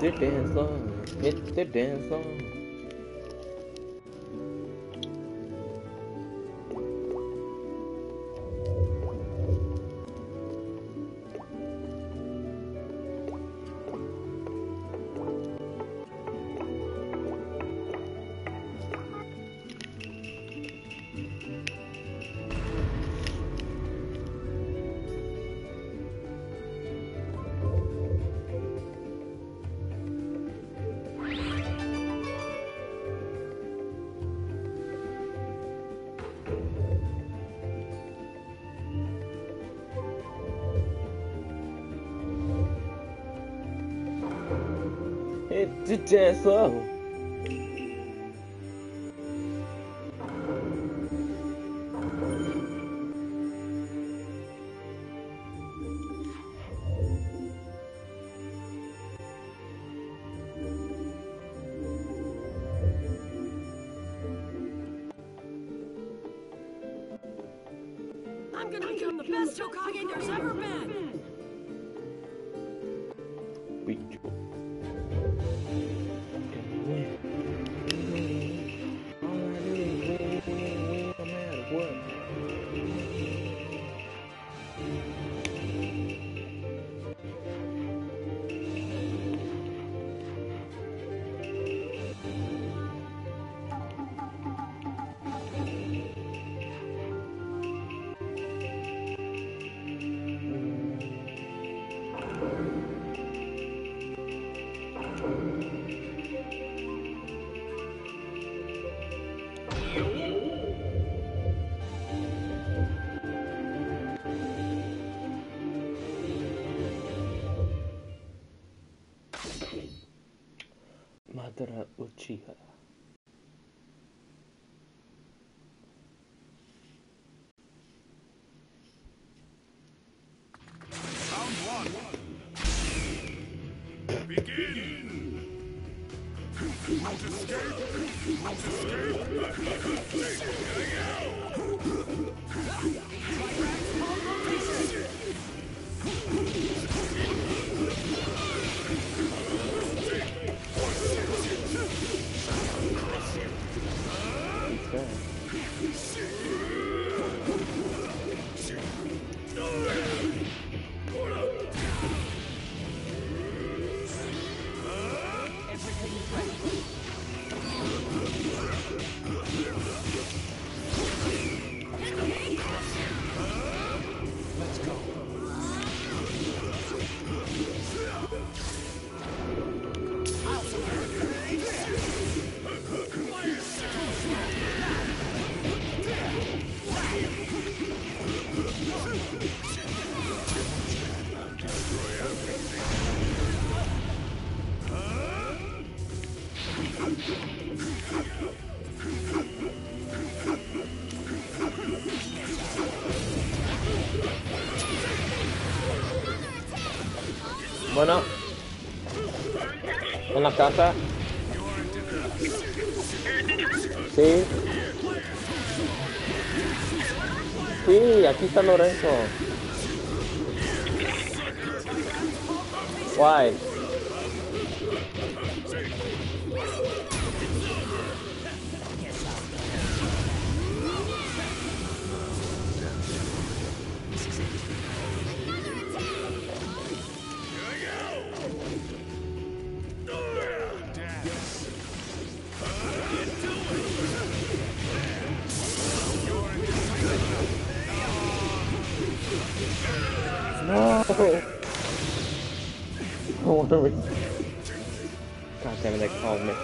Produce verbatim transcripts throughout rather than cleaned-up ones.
the dance floor. Hit the dance floor. Hit the dance floor. I'm gonna become the best Hokage there's ever been! We Madara Uchiha. Round one. Begin. Won't escape. Won't escape. Bueno, en la casa. Sí. Sí, aquí está Lorenzo. Why? No! Oh, no. God damn it, they called me.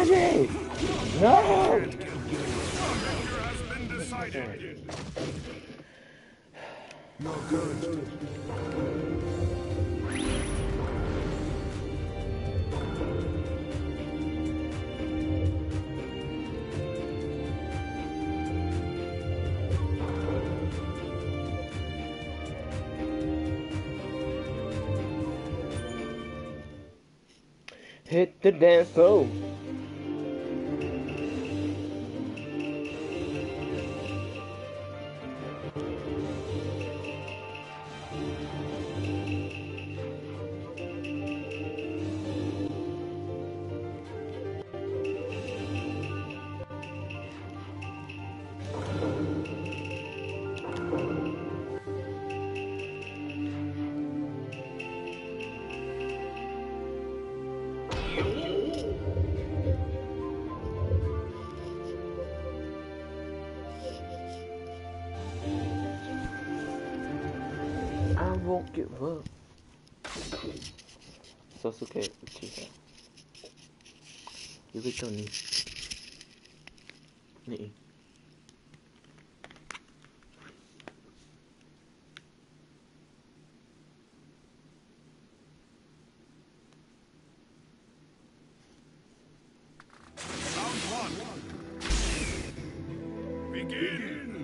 Luigi! No! Victor has been decided. You're good. Hit the dance floor. I won't give up. Sasuke Uchiha. Yukito ni. Ni. Round one. Begin.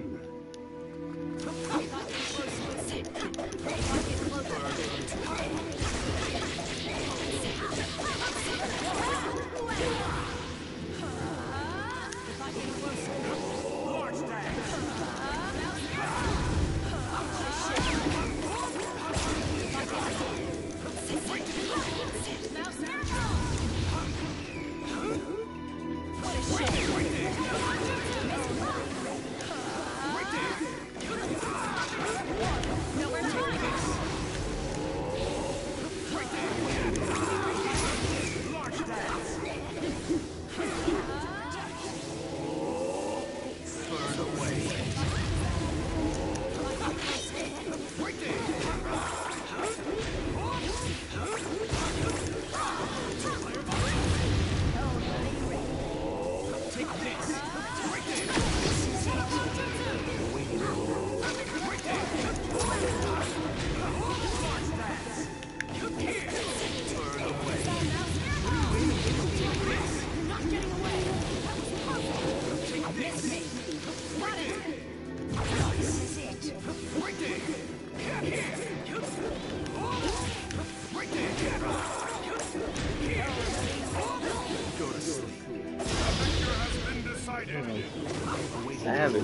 Savage.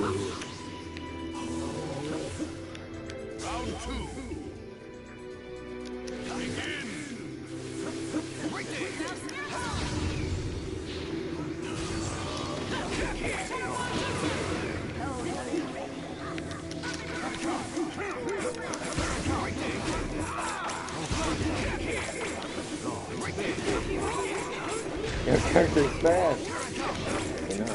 Round two. Begin. Your character's fast. You know.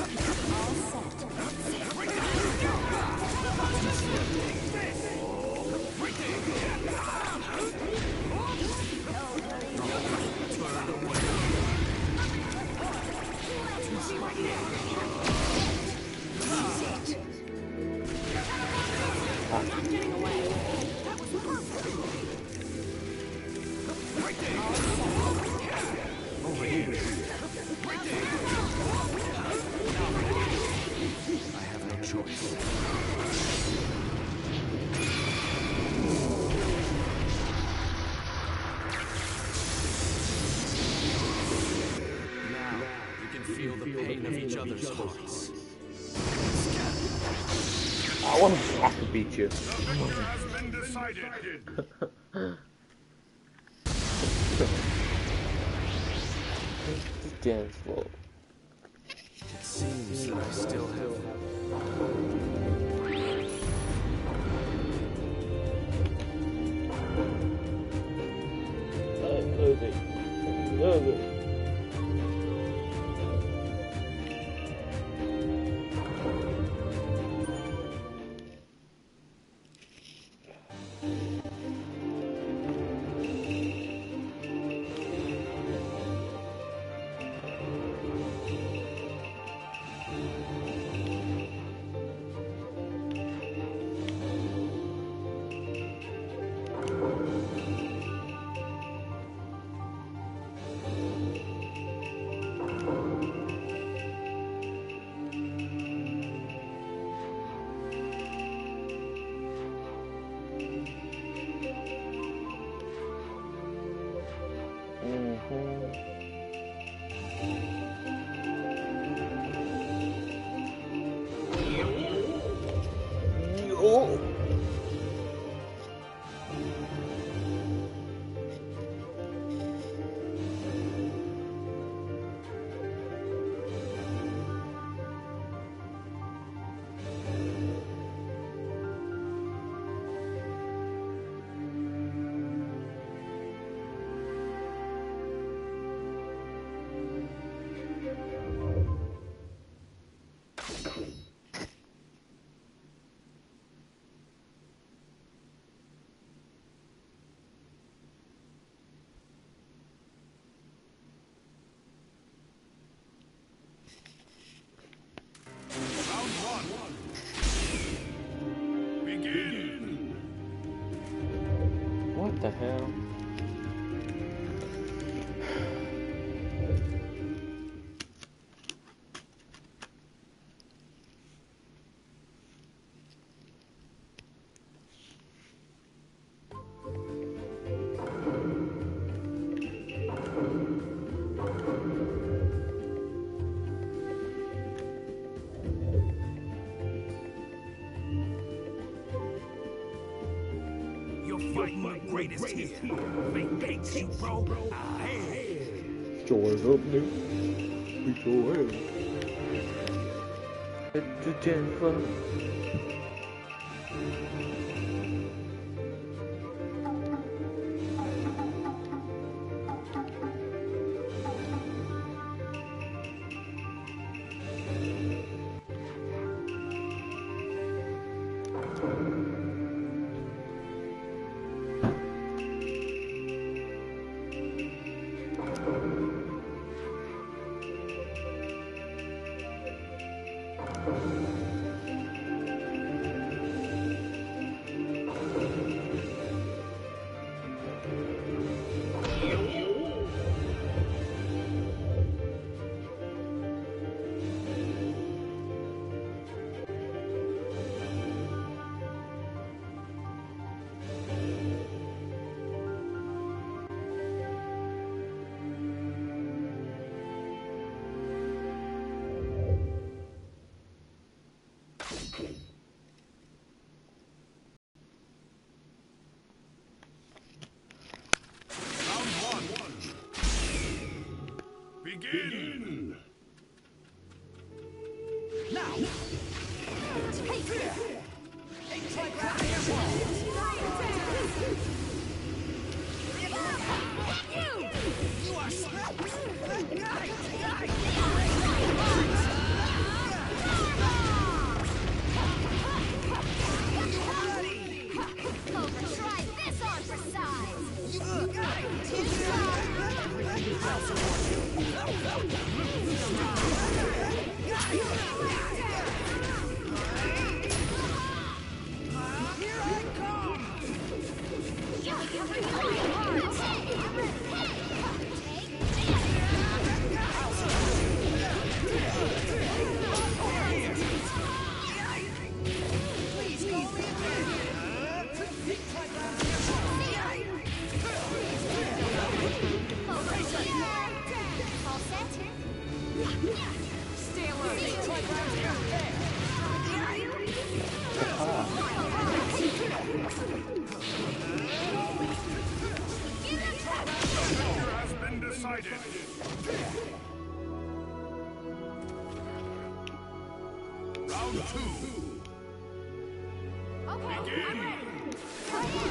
Feel the pain of each other's hearts. I want to have to beat you. The victor has been decided. Dance floor. It seems that I still have. Lose it. Lose it. Mm-hmm. Oh. Round one. Begin. What the hell? You're fighting the greatest here. Fate hates you, bro. Hey. Show us up, nigga. We show him. It's to Jennifer. Round one. Begin. Now. You are Try this on for size. All set? Stay alert. Victor has been decided. Round two. Okay, I'm Begin. ready.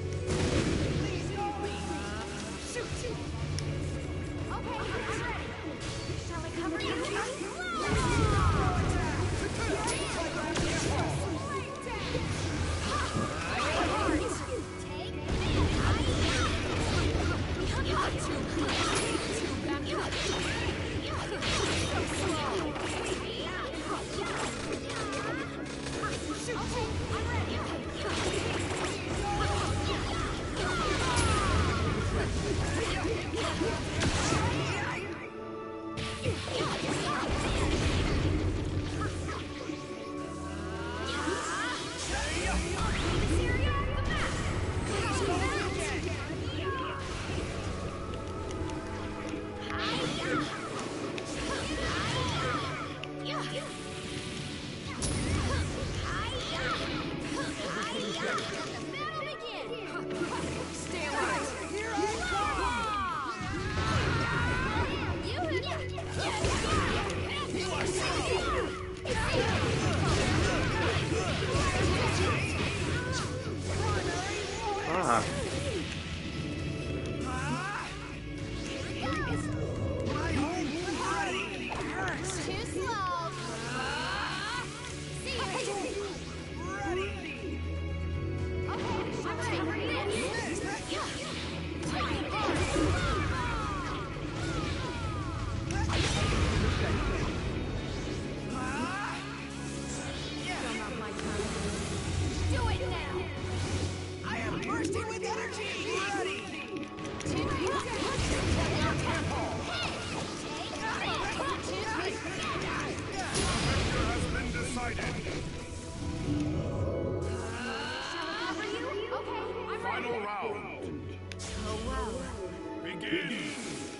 Okay, I'm ready. Stay alert! Here I Ah. Too slow. See you. Okay, I'm ready for this. Do it now. I am bursting with energy! Ready! Victor has been decided. Final round. Begin.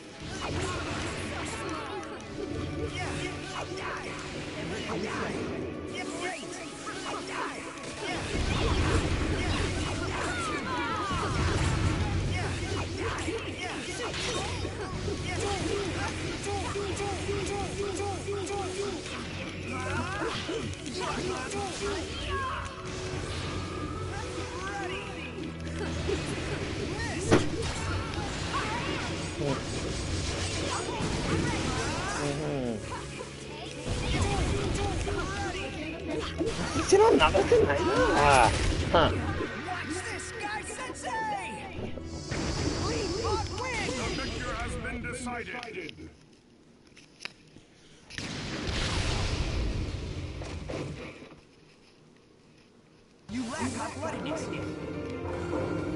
Yeah, great! 一番長くないなあ。は Watch this, guy sensei! Green Bot wins! The victor has been decided. You lack hot-bloodedness.